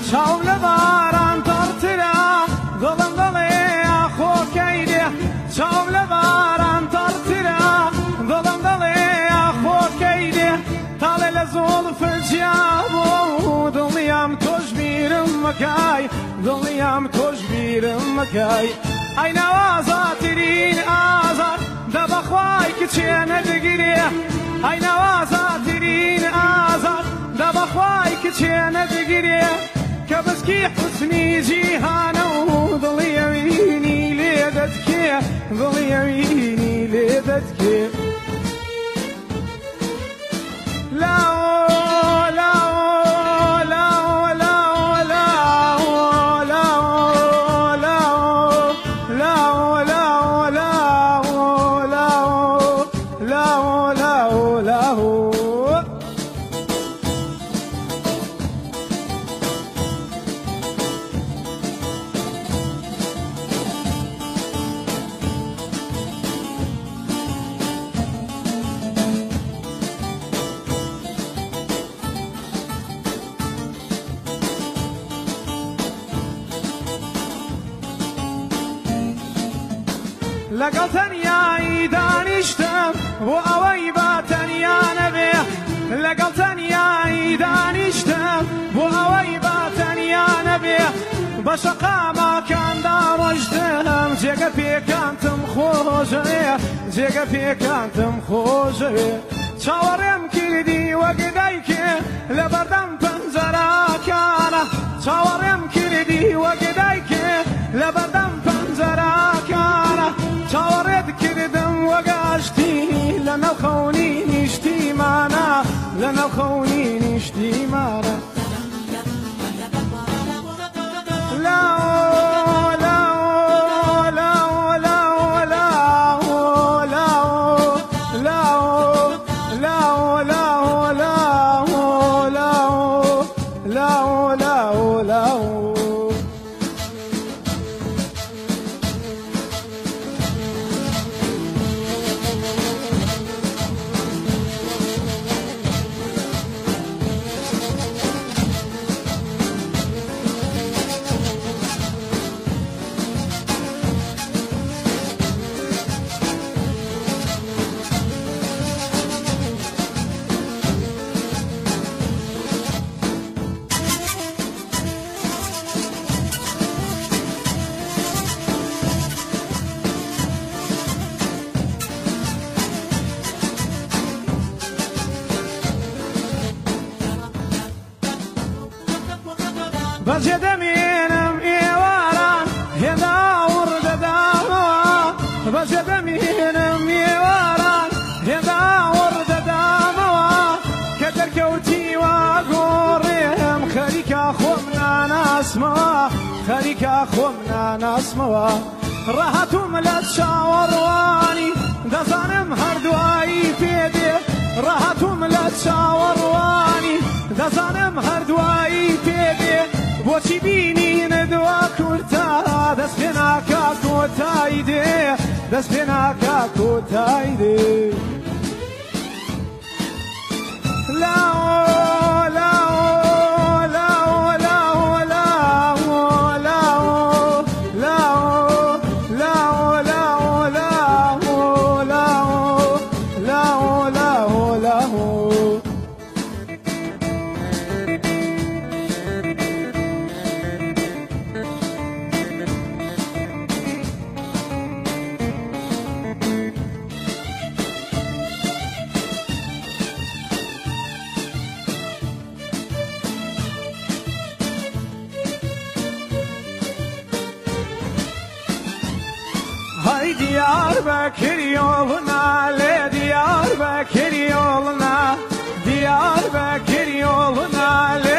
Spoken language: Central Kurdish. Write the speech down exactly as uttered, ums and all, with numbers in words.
چاو لە باران تەڕترە دڵم دڵێ خۆکەیدێ چاو لە باران تەڕترە دڵم دڵێ خۆکەیدێ تاڵێ لە زۆڵ فجیابوو دڵنیام تۆش بیرم مەکای دڵنیام تۆش بیرم مەکای ئەی ناوازاترین ئازار دەبەخوای کچێ نەدەگیرێ ئەی ناوازاترین ئازار دەبەخوای کچێ نەدەگیرێ کە بەسکی حوسنی جیهانە و دڵی ئەوینی لێ دەتکێ دڵی ئەوینی لێ دەتکێ لاو لاو لاو لاو لاو لاو لاو لاو لاو لاو لاو لاو لاو لەگەڵ تەنیایی دانیشتم بۆ ئەوەی با تەنیا نەبێ لەگەڵ تەنیایی دانیشتم بۆ ئەوەی با تەنیا نەبێ بە شەقاماکاندا ڕۆیشتم جێگە پێکانتم خۆشەوێ جێگە پێکانتم خۆشەوێ چاوەڕێم کردی وەک دایکێ لە بەردەم پەنجەرەکانە چاوەڕێم کردی وەک دایکێ لە بەردەم پەنجەرەکانە چاوەڕێت کردم وەگاشتی لە نەوخەونی نیشتیمانە لە نەوخەونی نیشتیمانە لاو لاو لاو لاو لاو لاو لاو لاو لاو لاو لاو لاو لاو بەجێ دەمێنم ئێواران هێنا وڕدەدامەوە بەجێ دەمێنم ئێواران هێنا وڕدەدامەوە کە دەرکەوتیوە گۆڕێم خەریکە خۆم ناناسمەوە خەریکە خۆم ناناسمەوە ڕاهاتووم لە چاوەڕوانی دەزانم هەردوایی پێدێ ڕاهاتووم لە چاوەڕوانی دەزانم هەردوایی پێدێ بۆچی بینی نەدوا کورتا دەست پێ ناکا کۆتایی دێ دەست پێ ناکا کۆتایی دێ لاو لاو لاو لاو لاو لاو لاو لاو لاو لاو لاو لاو لاو Hay Diyarbakır yoluna, le Diyarbakır yoluna, Diyarbakır yoluna, le